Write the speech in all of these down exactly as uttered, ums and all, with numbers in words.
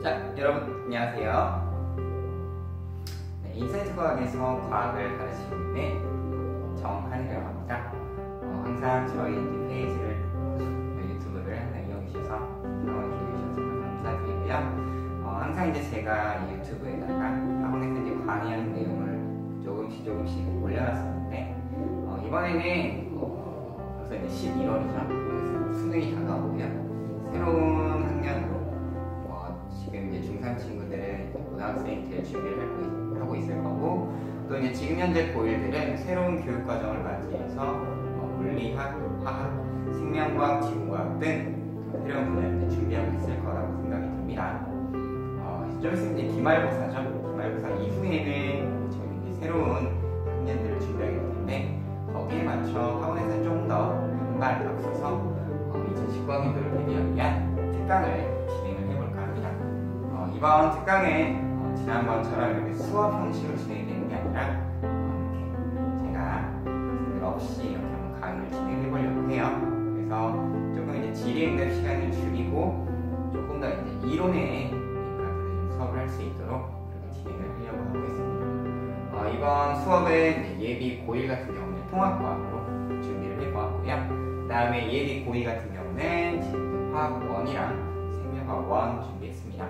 자, 여러분 안녕하세요. 네, 인사이트 과학에서 과학을 가르치는 정한이라고 합니다. 어, 항상 저희 이제 페이지를 유튜브를 항상 이용해주셔서 사랑해주셔서 감사드리고요. 어, 항상 이제 제가 이 유튜브에다가 학원에서 이제 강의하는 내용을 조금씩 조금씩 올려놨었는데 어, 이번에는 어, 벌써 이제 십일월이죠. 그래서 수능이 다가오고요. 새로운 학년으로 어, 지금 이제 중삼 친구들은 고등학생 될 준비를 하고, 하고 있을 거고, 또 이제 지금 현재 고일들은 새로운 교육 과정을 맞이해서 어, 물리학, 화학, 생명과학, 지구과학 등 새로운 분야를 준비하고 있을 거라고 생각이 듭니다. 어, 좀 있으면 이제 기말고사죠. 기말고사 이후에는 저희 이제 새로운 학년들을 준비하기 때문에 거기에 맞춰 학원에서 좀 더 한 발 앞서서 이천십구 학년도를 대비하기 위한 특강을 진행을 해볼까 합니다. 어, 이번 특강은 어, 지난번처럼 이렇게 수업 형식으로 진행이 되는 게 아니라 어, 이렇게 제가 학생들 없이 이렇게 한번 강의를 진행해 보려고 해요. 그래서 조금 이제 질의응답 시간을 줄이고 조금 더 이제 이론에 좀 수업을 할 수 있도록 이렇게 진행을 하려고 하고 있습니다. 어, 이번 수업은 예비 고일 같은 경우는 통합과학으로 준비를 해보았고요. 그 다음에 예비 고이 같은 경우는 지금 화학 일이랑 생명과학 일 준비했습니다.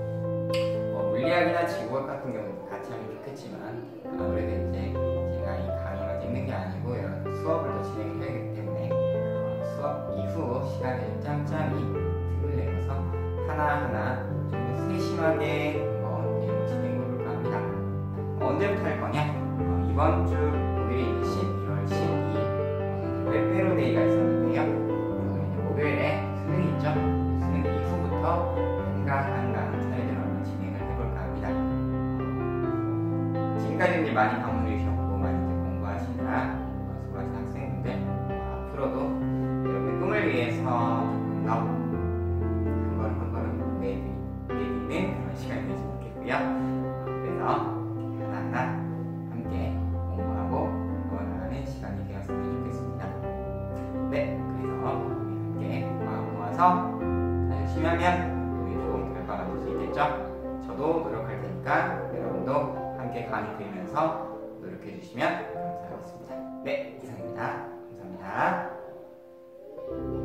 뭐 물리학이나 지구학 같은 경우는 같이 하면 좋겠지만 아무래도 이제 제가 이 강의만 찍는 게 아니고 이런 수업을 더 진행을 해야 하기 때문에 어, 수업 이후 시간을 짬짬이 틈을 내서 하나하나 좀 세심하게 한번 내용을 진행해 볼까 합니다. 어, 언제부터 할 거냐? 어, 이번 주 목요일이 십일월 십이일 웹페로데이가 있었는데요. 어, 목요일에 수능이 있죠. 수능 이후부터 한강한강 차례대로 한번 진행을 해볼까 합니다. 어, 지금까지 이제 많이 방문해 주셨고 많이 이제 공부하시느라 어, 수고하신 학생분들 어, 앞으로도 여러분의 꿈을 위해서 조금 더 한 걸음 한 걸음 내딛는 그런 시간이 됐으면 좋겠고요. 어, 그래서 하나하나 함께 공부하고 배워나가는 시간이 되었으면 좋겠습니다. 네, 그래서 함께 마음 모아서 열심히 하면 우리 좋은 결과가 될 수 있겠죠? 저도 노력할 테니까 여러분도 함께 강의 들으면서 노력해 주시면 감사하겠습니다. 네, 이상입니다. 감사합니다.